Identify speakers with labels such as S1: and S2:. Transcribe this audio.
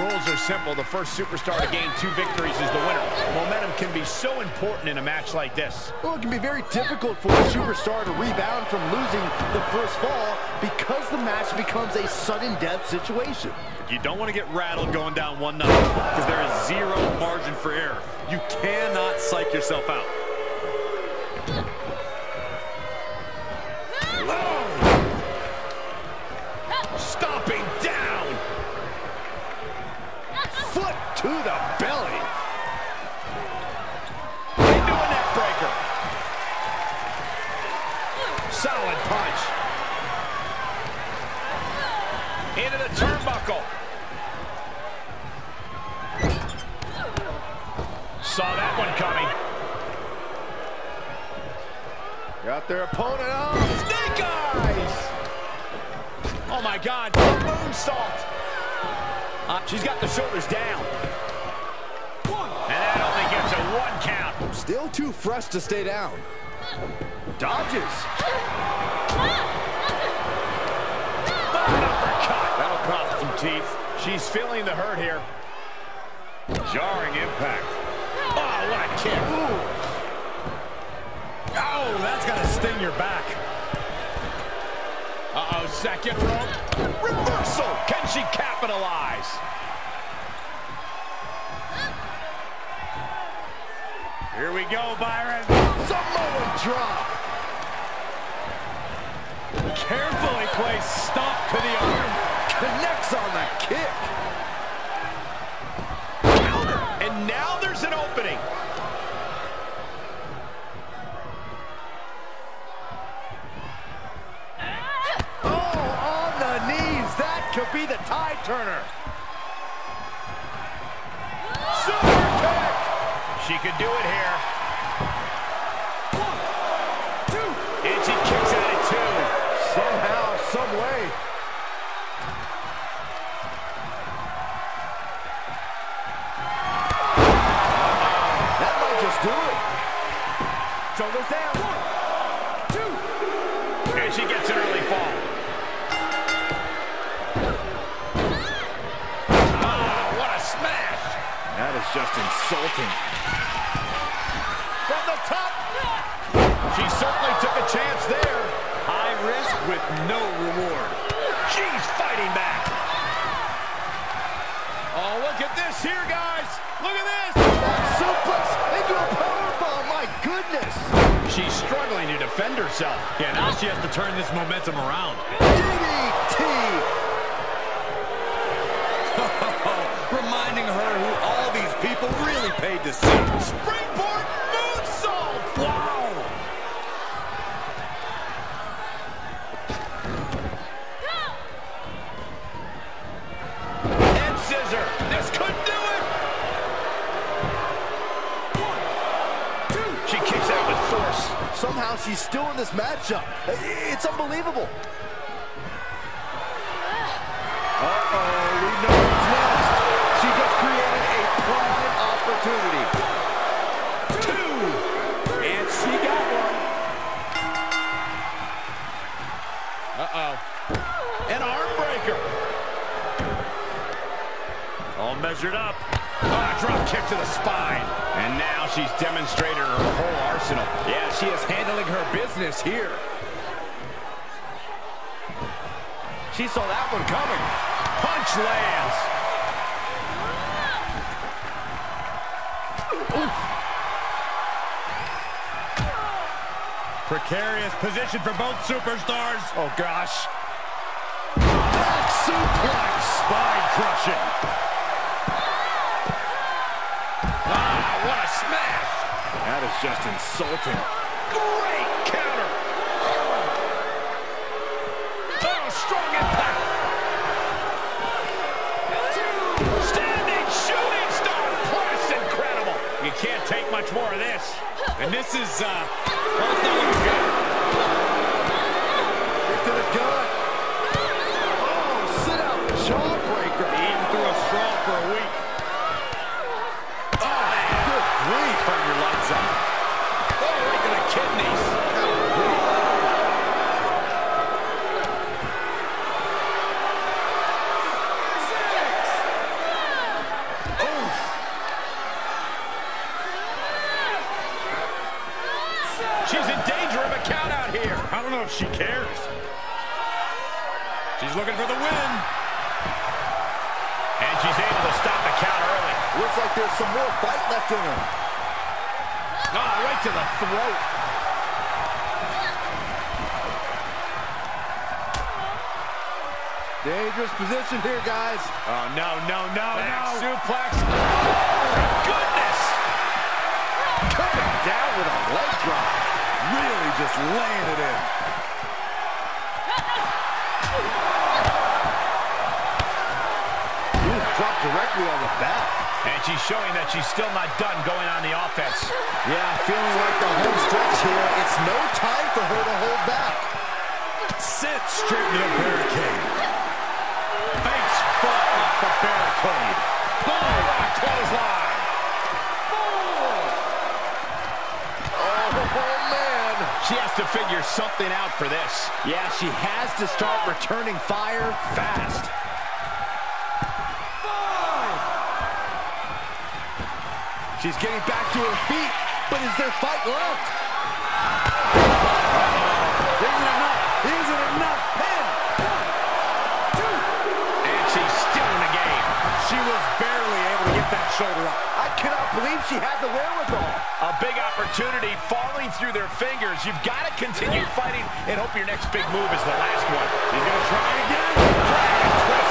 S1: rules are simple. The first superstar to gain 2 victories is the winner. Momentum can be so important in a match like this.
S2: Well, it can be very difficult for a superstar to rebound from losing the first fall because the match becomes a sudden death situation.
S3: You don't want to get rattled going down 1-0 because there is 0 margin for error. You cannot psych yourself out.
S1: Stomping down.
S2: Foot to the belly.
S1: Into a neck breaker. Solid punch. Into the turnbuckle. Saw that one coming.
S2: Got their opponent on.
S1: Snake eyes. Oh my God, moonsault. She's got the shoulders down. And that only gets a 1 count.
S2: Still too fresh to stay down. Dodges.
S1: Uppercut.
S3: That'll cost some teeth.
S1: She's feeling the hurt here. Jarring impact. Oh, what a kick.
S3: Oh, that's gonna sting your back.
S1: Uh-oh, second rope. Reversal. Can she capitalize? Here we go, Byron.
S2: Samoan drop.
S1: Carefully placed stomp to the arm.
S2: Connects on the kick.
S1: Counter. And now there's an opening.
S2: Could be the tide turner.
S1: Super kick. She could do it here.
S2: 1, 2.
S1: And she kicks out at 2.
S2: Somehow, some way. That might just do it. Shoulders down. 1, 2.
S1: And she gets an early fall.
S2: That is just insulting.
S1: From the top. She certainly took a chance there.
S3: High risk with no reward.
S1: She's fighting back. Oh, look at this here, guys. Look at this.
S2: Suplex into a powerbomb. My goodness.
S1: She's struggling to defend herself.
S3: Yeah, now she has to turn this momentum around.
S2: DDT.
S3: Reminding her who all these people really paid to see.
S1: Springboard moonsault! Wow! Head scissor. This could do it.
S2: 1, 2.
S1: She kicks out with force.
S2: Somehow she's still in this matchup. It's unbelievable. Uh-oh, we know what's next. She just created a prime opportunity.
S1: 2. And she got one. Uh-oh. An arm breaker.
S3: All measured up.
S1: Oh, drop kick to the spine. And now she's demonstrated her whole arsenal. Yeah, she is handling her business here. She saw that one coming. Punch lands. Oof.
S3: Precarious position for both superstars.
S1: Oh, gosh.
S2: Back suplex.
S1: Spine crushing. Ah, what a smash.
S2: That is just insulting.
S1: Great counter. Oh, strong impact. Standing shooting star press. Incredible. You can't take much more of this.
S3: And this is, well, it's not looking good.
S2: Kick to the gut. Oh, sit out jawbreaker.
S3: Eating through a straw for a week.
S1: Oh, man.
S2: Good grief.
S3: Turn your lights out.
S1: Oh, right to the kidneys. She's in danger of a count out here.
S3: I don't know if she cares. She's looking for the win.
S1: And she's able to stop the count early.
S2: Looks like there's some more fight left in her.
S1: Oh, right to the throat.
S2: Dangerous position here, guys.
S3: Oh, no.
S1: Back suplex. Oh, my goodness.
S2: Coming down with a leg drop.
S3: Really just laying it in.
S2: Ooh, dropped directly on the back.
S1: And she's showing that she's still not done going on the offense.
S2: Yeah, feeling like the home stretch here. It's no time for her to hold back.
S3: Sit straight into the barricade. Face foot off the barricade.
S1: Boom, what a clothesline.
S2: Oh, man.
S1: She has to figure something out for this.
S2: Yeah, she has to start returning fire fast. She's getting back to her feet, but is there fight left?
S3: Isn't enough. Isn't enough. Pin.
S1: 1, 2. And she's still in the game.
S3: She was barely able to get that shoulder up.
S2: I cannot believe she had the wherewithal.
S1: A big opportunity falling through their fingers. You've got to continue fighting and hope your next big move is the last one.
S3: He's going to try again.